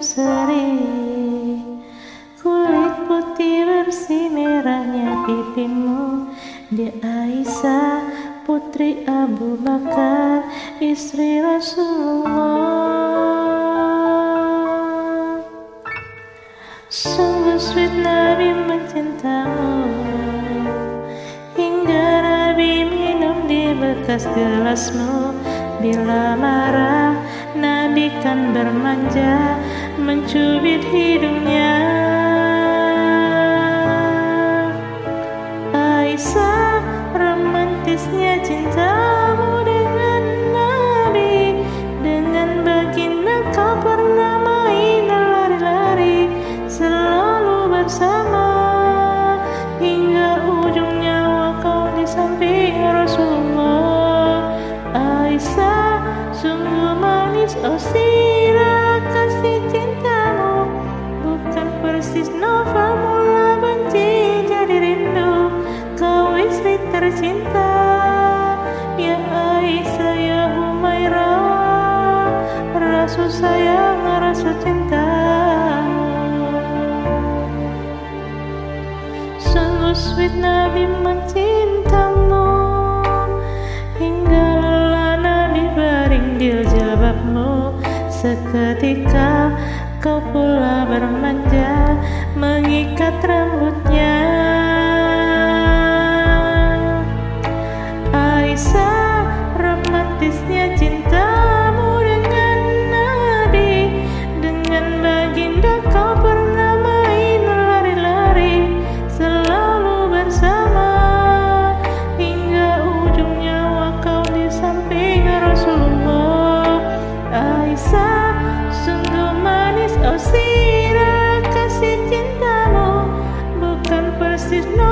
seri. Kulit putih bersih merahnya pipimu. Dia Aisyah, putri Abu Bakar, istri Rasulullah. Sungguh sweet Nabi mencintamu, hingga Nabi minum di bekas gelasmu. Bila marah, Nabi kan bermanja, mencubit hidungnya. Aisyah, romantisnya cintamu dengan Nabi. Dengan baginda kau pernah main lari-lari, selalu bersama, hingga ujung nyawa kau di samping Rasulullah. Aisyah, sungguh manis, oh sirah kasih cintamu. Bukan persis novel mula benci jadi rindu. Kau istri tercinta, ya Aisyah, ya Humairah, Rasul sayang, Rasul cinta. Sungguh sweet Nabi mencintamu, hingga lelah Nabi baring di jilbabmu. Seketika kau pula bermanja, mengikat rambutnya. Aisyah, romantisnya cintamu dengan Nabi. Dengan baginda kau pernah main lari-lari, selalu bersama, hingga ujung nyawa kau di samping Rasulullah. Aisyah, sungguh manis, oh sirah kasih cintamu. Bukan persis